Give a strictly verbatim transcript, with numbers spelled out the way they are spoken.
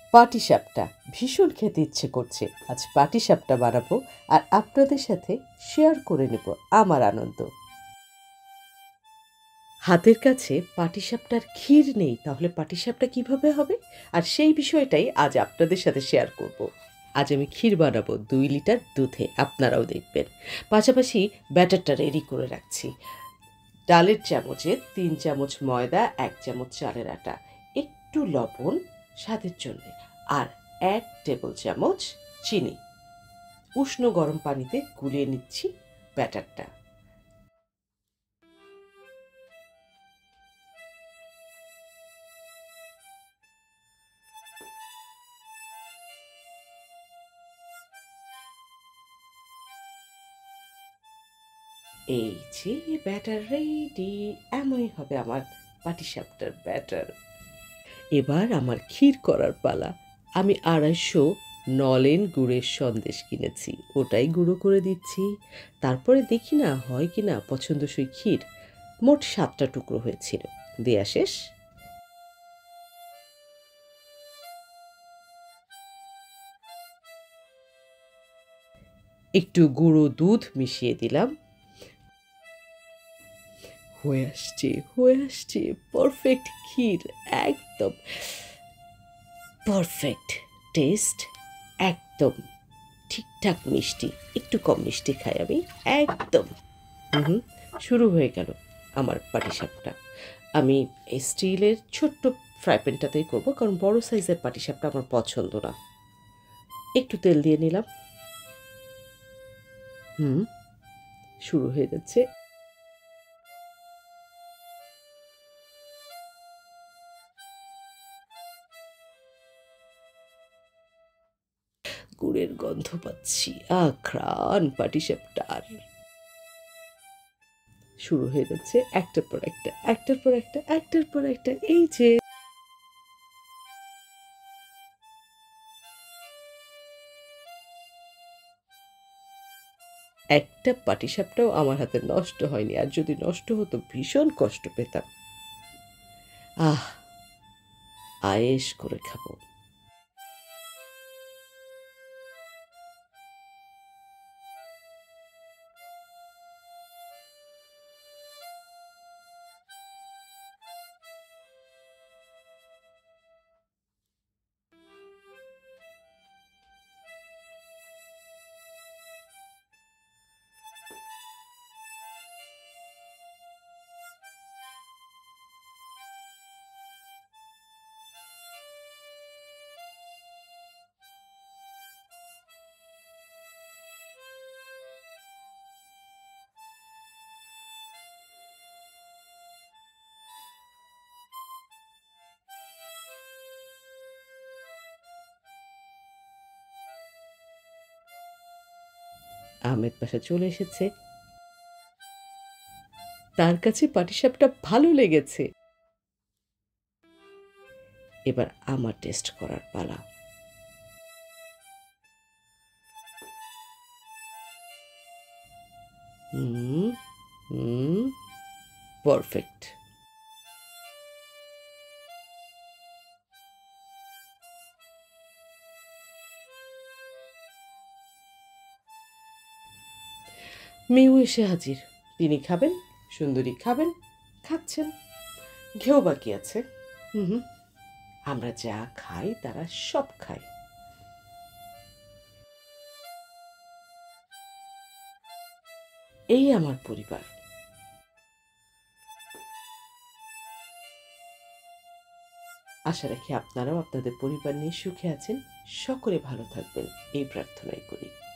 পাটিসাপটা ভীষণ খেতে ইচ্ছে করছে। আজ পাটিসাপটা বানাবো আর আপনাদের সাথে শেয়ার করে নেব আমার আনন্দ। হাতের কাছে পাটিসাপটার ক্ষীর নেই, তাহলে পাটিসাপটা কিভাবে হবে? আর সেই বিষয়টাই আজ আপনাদের সাথে শেয়ার করব। আজ আমি ক্ষীর বানাবো দুই লিটার দুধে, আপনারাও দেখবেন। পাশাপাশি ব্যাটারটা রেডি করে রাখছি। ডালের চামচে তিন চামচ ময়দা, এক চামচ চালের আটা, একটু লবণ স্বাদের জন্য, আর এক টেবিল চামচ চিনি। উষ্ণ গরম পানিতে গুলিয়ে নিচ্ছি ব্যাটারটা। এই যে ব্যাটার রেডি, এমনই হবে আমার পাটিসাপটার ব্যাটার। এবার আমার ক্ষীর করার পালা। আমি আড়াইশো নলেন গুড়ের সন্দেশ কিনেছি, ওটাই গুঁড়ো করে দিচ্ছি। তারপরে দেখি না হয় কি না পছন্দসই ক্ষীর। মোট সাতটা টুকরো হয়েছিল, দেয়া শেষ। একটু গুঁড়ো দুধ মিশিয়ে দিলাম। হয়ে আসছে হয়ে আসছে পারফেক্ট ক্ষীর, একদম পারফেক্ট টেস্ট, একদম ঠিকঠাক মিষ্টি। একটু কম মিষ্টি খাই আমি, একদম। হুম শুরু হয়ে গেল আমার পাটিসাপটা। আমি এই স্টিলের ছোট্ট ফ্রাই প্যানটাতেই করবো, কারণ বড় সাইজের পাটিসাপটা আমার পছন্দ না। একটু তেল দিয়ে নিলাম। হুম শুরু হয়ে যাচ্ছে। গুড়ের গন্ধ পাচ্ছি, আঘ্রাণ পাটিসাপটার। শুরু হয়ে যাচ্ছে একটার পর একটা, একটার পর একটা, একটার পর একটা। এই যে একটা পাটিসাপটাও আমার হাতে নষ্ট হয়নি, আর যদি নষ্ট হতো ভীষণ কষ্ট পেতাম। আহ, আয়েশ করে খাবো। আহমেদ পাশা চলে এসেছে, তার কাছে পাটিসাপটা ভালো লেগেছে। এবার আমার টেস্ট করার পালা। হুম হুম পারফেক্ট। মেয়েও এসে হাজির। তিনি খাবেন, সুন্দরী খাবেন, খাচ্ছেন। ঘেউ বাকি আছে। হুম হুম আমরা যা খাই তারা সব খায়। এই আমার পরিবার। আশা রাখি আপনারাও আপনাদের পরিবার নিয়ে সুখে আছেন, সকলে ভালো থাকবেন এই প্রার্থনাই করি।